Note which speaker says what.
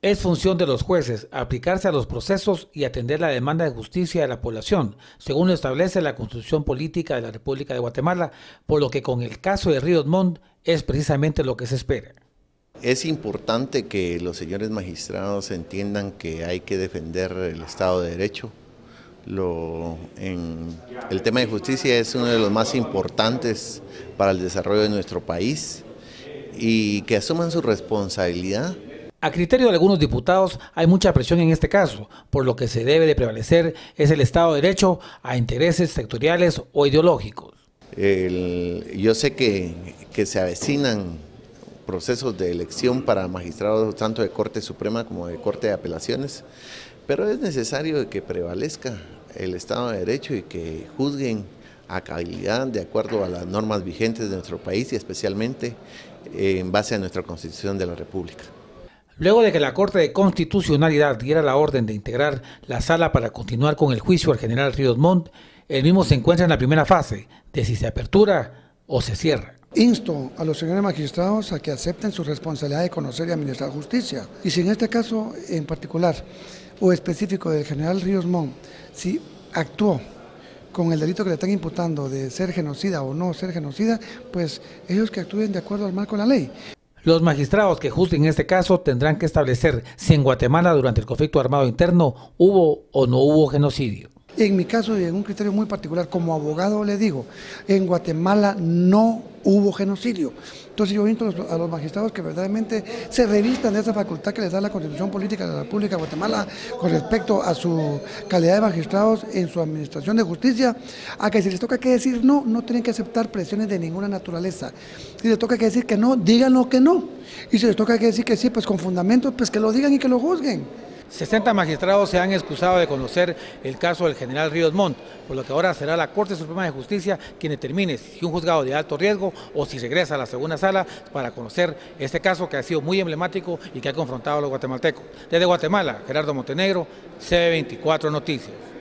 Speaker 1: Es función de los jueces aplicarse a los procesos y atender la demanda de justicia de la población, según lo establece la Constitución Política de la República de Guatemala, por lo que con el caso de Ríos Montt es precisamente lo que se espera.
Speaker 2: Es importante que los señores magistrados entiendan que hay que defender el Estado de Derecho. El tema de justicia es uno de los más importantes para el desarrollo de nuestro país y que asuman su responsabilidad.
Speaker 1: A criterio de algunos diputados hay mucha presión en este caso, por lo que se debe de prevalecer es el Estado de Derecho a intereses sectoriales o ideológicos.
Speaker 2: Yo sé que se avecinan procesos de elección para magistrados tanto de Corte Suprema como de Corte de Apelaciones, pero es necesario que prevalezca el Estado de Derecho y que juzguen a cabalidad de acuerdo a las normas vigentes de nuestro país y especialmente en base a nuestra Constitución de la República.
Speaker 1: Luego de que la Corte de Constitucionalidad diera la orden de integrar la sala para continuar con el juicio al general Ríos Montt, el mismo se encuentra en la primera fase de si se apertura o se cierra.
Speaker 3: Insto a los señores magistrados a que acepten su responsabilidad de conocer y administrar justicia. Y si en este caso en particular o específico del general Ríos Montt, si actuó con el delito que le están imputando de ser genocida o no ser genocida, pues ellos que actúen de acuerdo al marco de la ley.
Speaker 1: Los magistrados que juzguen este caso tendrán que establecer si en Guatemala durante el conflicto armado interno hubo o no hubo genocidio.
Speaker 3: En mi caso y en un criterio muy particular, como abogado le digo, en Guatemala no hubo genocidio. Entonces yo invito a los magistrados que verdaderamente se revistan de esa facultad que les da la Constitución Política de la República de Guatemala con respecto a su calidad de magistrados en su administración de justicia, a que si les toca que decir no, no tienen que aceptar presiones de ninguna naturaleza. Si les toca que decir que no, díganlo que no. Y si les toca que decir que sí, pues con fundamentos, pues que lo digan y que lo juzguen.
Speaker 1: 60 magistrados se han excusado de conocer el caso del general Ríos Montt, por lo que ahora será la Corte Suprema de Justicia quien determine si un juzgado de alto riesgo o si regresa a la segunda sala para conocer este caso que ha sido muy emblemático y que ha confrontado a los guatemaltecos. Desde Guatemala, Gerardo Montenegro, CB24 Noticias.